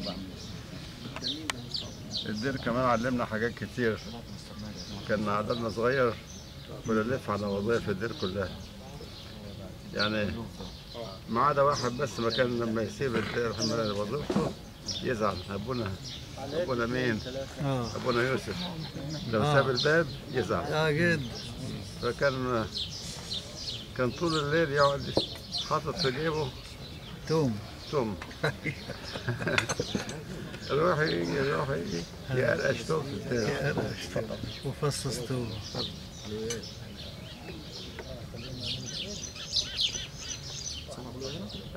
الدير كمان علمنا حاجات كتير. كان عددنا صغير، كنا نلف على وظائف الدير كلها، يعني ما عدا واحد بس ما كان لما يسيب الدير وظيفته يزعل. ابونا مين؟ ابونا يوسف. لو ساب الباب يزعل. جد. كان طول الليل يقعد حاطط في جيبه توم. يروح يجي يقرقش توم في الدير. وفصص توم.